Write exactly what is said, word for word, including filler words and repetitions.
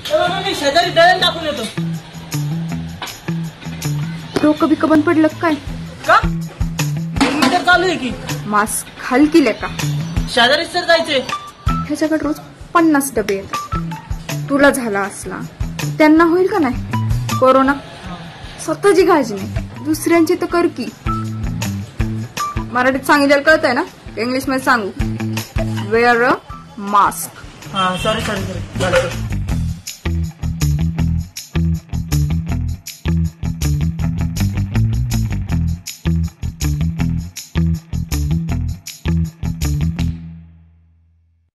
मी शेजारी दळण टाकून येतो. डोकं बिकं बंद पडलं काय? का मीटर चालू आहे की. मास्क खाली केले का? शेजारी सर जायचंय. ह्याच्याकडे रोज पन्नास डबे येतात. तुला झाला असला त्यांना होईल का नाही कोरोना? स्वतःची काळजी नाही दुसऱ्यांची तर कर की. मराठीत सांगितलेलं कळतंय ना? इंग्लिश मध्ये सांगू? Wear a mask. हा सॉरी सॉरी सॉरी.